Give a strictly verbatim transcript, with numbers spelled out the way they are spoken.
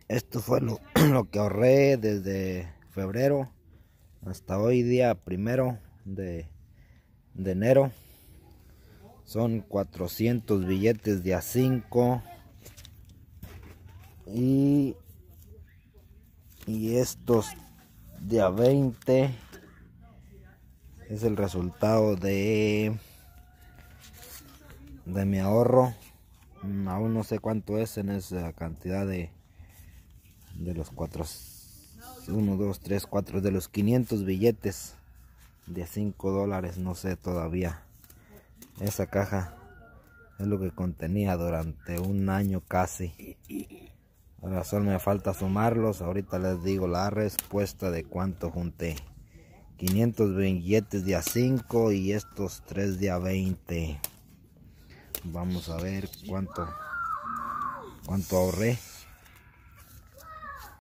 Esto fue lo, lo que ahorré desde febrero hasta hoy día primero de, de enero. Son cuatrocientos billetes de a cinco y, y estos de a veinte. Es el resultado de, de mi ahorro. Aún no sé cuánto es en esa cantidad de, de los cuatro, uno, dos, tres, cuatro, de los quinientos billetes de cinco dólares, no sé todavía. Esa caja es lo que contenía durante un año casi. Ahora solo me falta sumarlos. Ahorita les digo la respuesta de cuánto junté. quinientos billetes de a cinco y estos tres de a veinte. Vamos a ver cuánto, cuánto ahorré.